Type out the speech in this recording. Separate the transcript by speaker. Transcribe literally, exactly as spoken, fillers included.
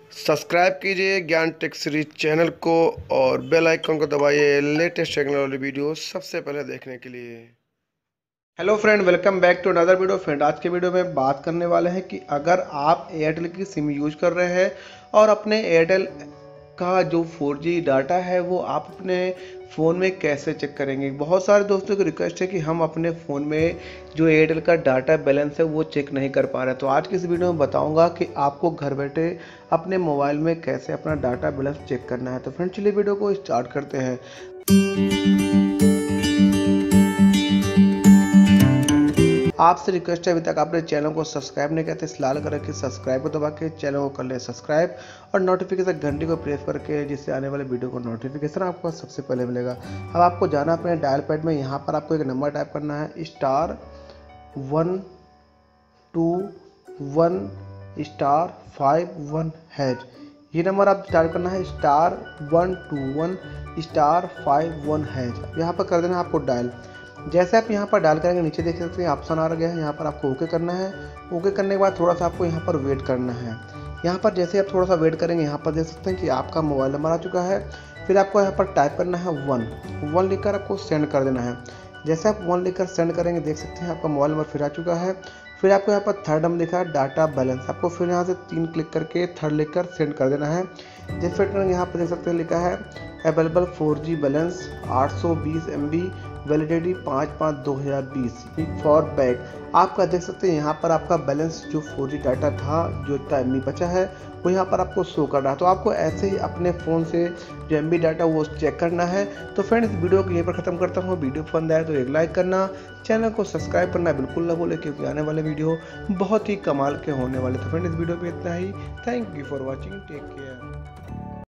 Speaker 1: Subscribe कीजिए ज्ञान take series channel को और बेल आइकन को दबाइए लेटेस्ट टेक्नोलॉजी वीडियो सबसे पहले देखने के लिए। Hello friend, welcome back to another video. Friend, आज के वीडियो में बात करने वाले हैं कि अगर आप एयरटेल की सिम यूज कर रहे हैं और अपने एयरटेल का जो फोर जी डाटा है वो आप अपने फ़ोन में कैसे चेक करेंगे। बहुत सारे दोस्तों की रिक्वेस्ट है कि हम अपने फ़ोन में जो एयरटेल का डाटा बैलेंस है वो चेक नहीं कर पा रहे। तो आज की इस वीडियो में बताऊंगा कि आपको घर बैठे अपने मोबाइल में कैसे अपना डाटा बैलेंस चेक करना है। तो फ्रेंड, चलिए वीडियो को स्टार्ट करते हैं। आपसे रिक्वेस्ट है, अभी तक आपने चैनल को सब्सक्राइब नहीं किया तो इस लाल कलर की सब्सक्राइब को दबा के चैनल को कर ले सब्सक्राइब और नोटिफिकेशन घंटी को प्रेस करके, जिससे आने वाले वीडियो को नोटिफिकेशन आपको सबसे पहले मिलेगा। अब आपको जाना अपने डायल पैड में, यहाँ पर आपको एक नंबर टाइप करना है star one two one star five one hash. ये नंबर आप डायल करना है star one two one star five one hash. यहाँ पर कर देना आपको डायल। जैसे आप यहाँ पर डायल करेंगे नीचे देख सकते हैं ऑप्शन आ गया है, यहाँ पर आपको ओके करना है। ओके करने के बाद थोड़ा सा आपको यहाँ पर वेट करना है। यहाँ पर जैसे आप थोड़ा सा वेट करेंगे, यहाँ पर देख सकते हैं कि आपका मोबाइल नंबर आ चुका है। फिर आपको यहाँ पर टाइप करना है वन वन लिखकर आपको सेंड कर देना है। जैसे आप वन लिखकर सेंड करेंगे, देख सकते हैं आपका मोबाइल नंबर फिर आ चुका है। फिर आपको यहाँ पर थर्ड नंबर लिखा है डाटा बैलेंस, आपको फिर यहाँ से तीन क्लिक करके थर्ड लिखकर सेंड कर देना है। जैसे फिर यहाँ पर देख सकते हैं लिखा है अवेलेबल फोर जी बैलेंस आठ सौ बीस एम बी वैलिडिटी पाँच पाँच दो हज़ार बीस फॉर बैक। आपका देख सकते हैं यहाँ पर आपका बैलेंस जो फोर जी डाटा था, जो इतना एम बी बचा है वो यहाँ पर आपको शो कर रहा है। तो आपको ऐसे ही अपने फ़ोन से जो एम बी डाटा वो चेक करना है। तो फ्रेंड्स, वीडियो को यहीं पर ख़त्म करता हूँ। वीडियो पसंद आए तो एक लाइक करना, चैनल को सब्सक्राइब करना बिल्कुल ना भूलें, क्योंकि आने वाले वीडियो बहुत ही कमाल के होने वाले। तो फ्रेंड्स, इस वीडियो में इतना ही। Thank you for watching, take care.